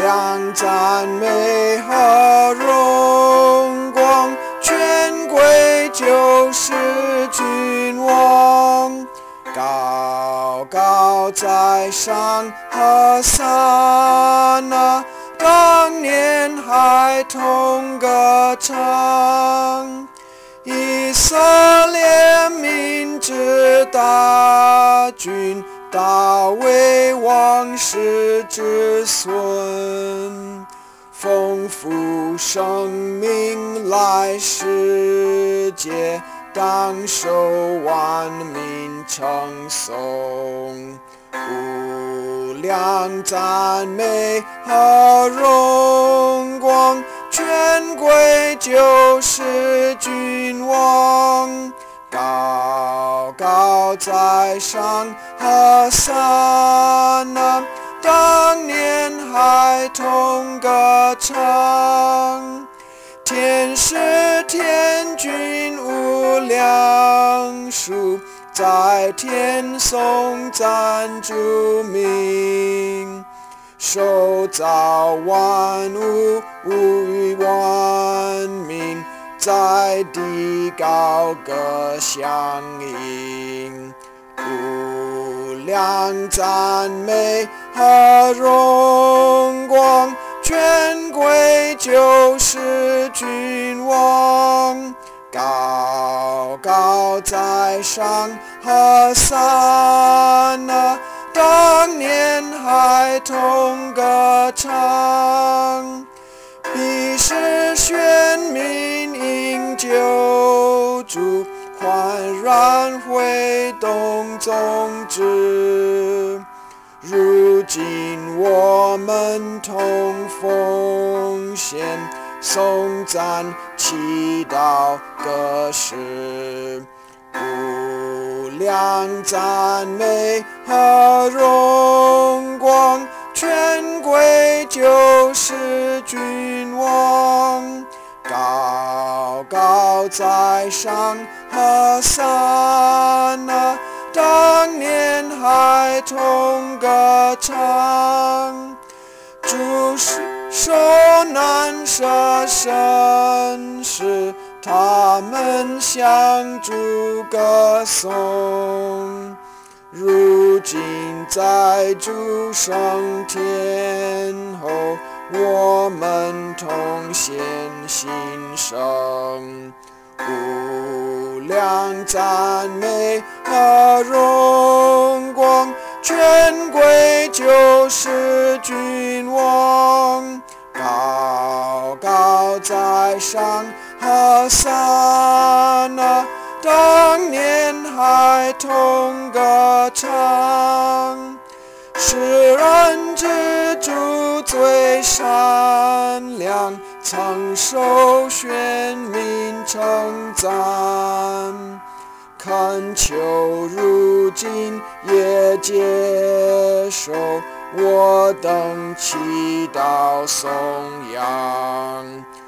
量赞美和荣光，全归救世君王。高高在上，和散那，当年孩童歌唱。以色列民之大君，大卫王室之孙，丰富生命来世界，当受万民称颂。无量赞美和荣光，全归救世君王。高高在上，和散那，当年孩童歌唱。天使天军无量数，在天颂赞主名。受造万物无与万民，在地高歌响应。无量赞美和荣光，全归救世君王。高高在上，和散那，当年孩童歌唱。彼时选民因救主，焕然会动宗旨。如今我们同奉献，颂赞祈祷歌诗。无量赞美和荣光，全归救世君王。高高在上，和散那，当年孩童歌唱。主受难舍身世，他们向主歌颂。如今在主升天后，我们同献心声。无量赞美和荣光，全归救世君王。高高在上，和散那，当年孩童歌唱。世人之主最善良，曾受选民称赞。恳求如今也接受我等祈祷颂扬。